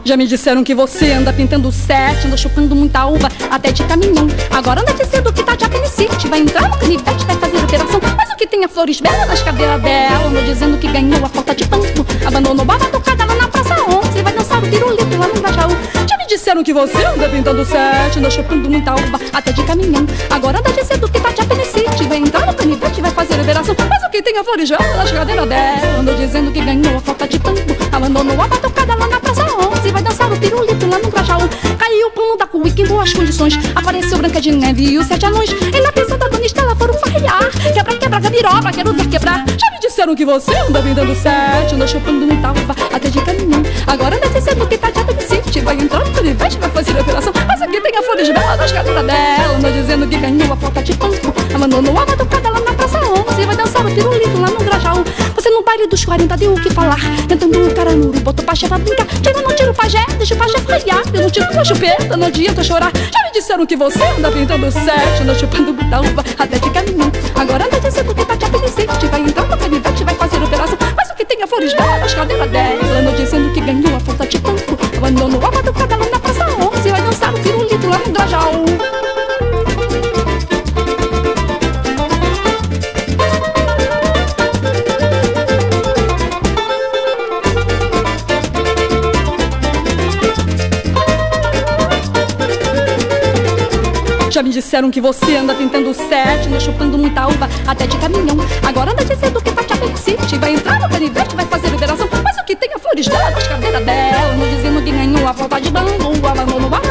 Já me disseram que você anda pintando sete, anda chupando muita uva, até de caminhão. Agora anda dizendo que tá de apendicite, vai entrar no canivete, vai fazer operação. Mas o que tem a flores belas nas cadeiras dela? Andou dizendo que ganhou a falta de pampo, abandonou baba tocada lá na Praça 11, vai dançar o pirulito lá no Grajaú. Já me disseram que você anda pintando sete, anda chupando muita uva, até de caminhão. Agora anda dizendo que tá de apendicite, vai entrar no canivete, vai fazer operação. Mas o que tem a flores belas nas cadeiras dela? Andou dizendo que ganhou a falta de pampo, abandonou a batucada lá na Praça 11, vai dançar o pirulito lá no Grajaú. Caiu o pano da cuíca em boas condições, apareceu Branca de Neve e os sete anões. E na pisada da Dona Estela foram farrear. Quebra, quebra, gabiroba, quero ver quebrar. Já me disseram que você anda pintando sete, anda chupando muita uva, até de caminhão. Agora anda dizendo que tá de apendicite, vai entrar no canivete, vai fazer operação. Mas aqui tem a flores belas nas cadeiras dela. Anda dizendo que ganhou a falta de pampo, abandonou a batucada lá na Praça 11, vai dançar o pirulito lá no Grajaú. Você no baile dos 40 deu o que falar, tentando o caranuro, botou o pajé pra brincar. Tira, não tira o pajé, deixa o pajé frear. Eu não tiro tua chupeta, não adianta chorar. Já me disseram que você anda pintando sete, anda chupando muita uva, até de caminhão. Agora anda dizendo que tá de apendicite, vai entrar no canivete, vai fazer operação. Mas o que tem a flores belas nas cadeiras dela? Anda dizendo que ganhou a falta de pampo, abandonou a batucada lá na Praça 11, vai dançar o pirulito lá no Grajaú. Já me disseram que você anda pintando sete, anda chupando muita uva, até de caminhão. Agora anda dizendo que tá de apendicite, vai entrar no canivete, vai fazer liberação. Mas o que tem a flores belas nas cadeiras dela? Anda dizendo que ganhou a falta de bambu, abandonou a